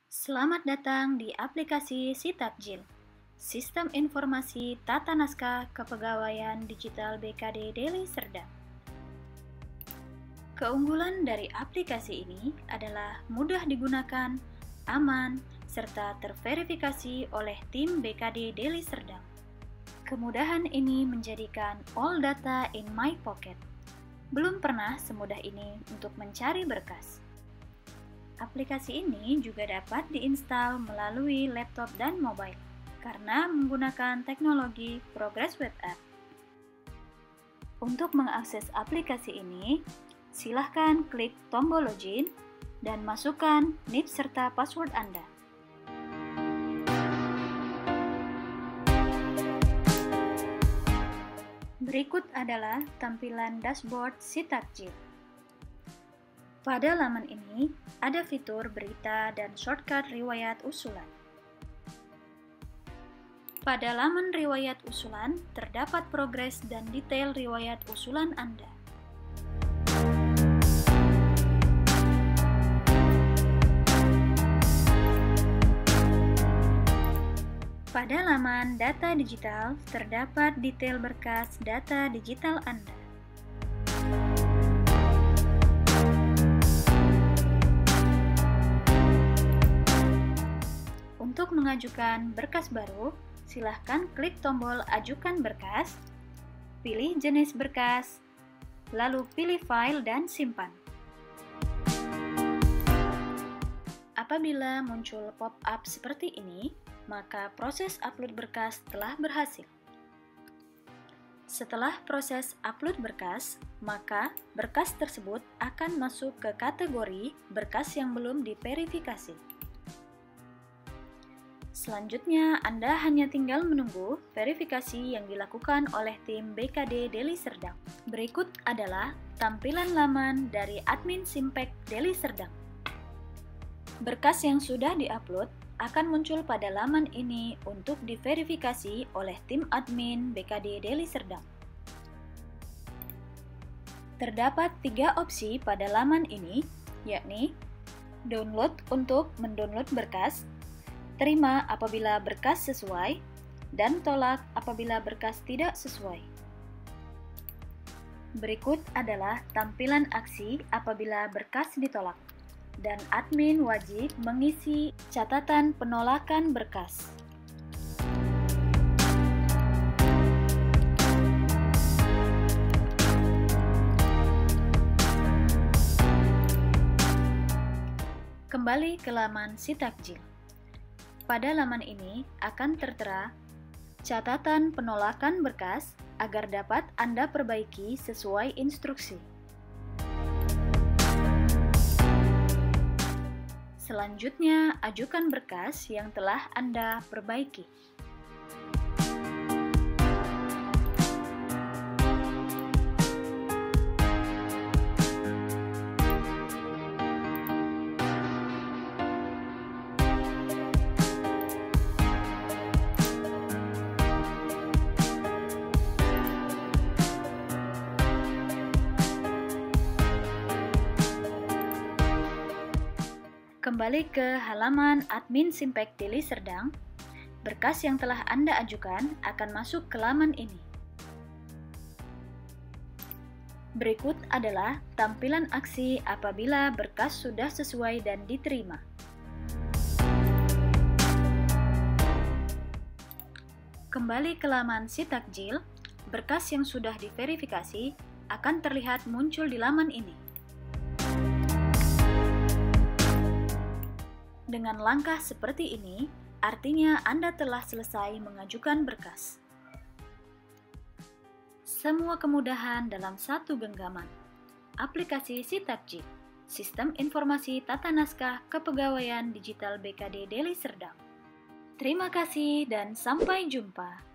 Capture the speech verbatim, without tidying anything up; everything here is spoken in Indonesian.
Selamat datang di aplikasi Sitakjil, Sistem Informasi Tata Naskah Kepegawaian Digital B K D Deli Serdang. Keunggulan dari aplikasi ini adalah mudah digunakan, aman, serta terverifikasi oleh tim B K D Deli Serdang. Kemudahan ini menjadikan all data in my pocket. Belum pernah semudah ini untuk mencari berkas. Aplikasi ini juga dapat diinstal melalui laptop dan mobile karena menggunakan teknologi Progress Web App. Untuk mengakses aplikasi ini, silahkan klik tombol login dan masukkan N I P serta password Anda. Berikut adalah tampilan dashboard Sitakjil. Pada laman ini, ada fitur berita dan shortcut riwayat usulan. Pada laman riwayat usulan, terdapat progres dan detail riwayat usulan Anda. Pada laman data digital, terdapat detail berkas data digital Anda. Untuk mengajukan berkas baru, silahkan klik tombol Ajukan Berkas, pilih jenis berkas, lalu pilih File dan Simpan. Apabila muncul pop-up seperti ini, maka proses upload berkas telah berhasil. Setelah proses upload berkas, maka berkas tersebut akan masuk ke kategori berkas yang belum diverifikasi. Selanjutnya, Anda hanya tinggal menunggu verifikasi yang dilakukan oleh tim B K D Deli Serdang. Berikut adalah tampilan laman dari admin Simpek Deli Serdang. Berkas yang sudah diupload akan muncul pada laman ini untuk diverifikasi oleh tim admin B K D Deli Serdang. Terdapat tiga opsi pada laman ini, yakni download untuk mendownload berkas, terima apabila berkas sesuai, dan tolak apabila berkas tidak sesuai. Berikut adalah tampilan aksi apabila berkas ditolak, dan admin wajib mengisi catatan penolakan berkas. Kembali ke laman Sitakjil. Pada laman ini akan tertera catatan penolakan berkas agar dapat Anda perbaiki sesuai instruksi. Selanjutnya, ajukan berkas yang telah Anda perbaiki. Kembali ke halaman admin Simpek Deli Serdang, berkas yang telah Anda ajukan akan masuk ke laman ini. Berikut adalah tampilan aksi apabila berkas sudah sesuai dan diterima. Kembali ke laman Sitakjil, berkas yang sudah diverifikasi akan terlihat muncul di laman ini. Dengan langkah seperti ini, artinya Anda telah selesai mengajukan berkas. Semua kemudahan dalam satu genggaman. Aplikasi Sitakjil, Sistem Informasi Tata Naskah Kepegawaian Digital B K D Deli Serdang. Terima kasih dan sampai jumpa.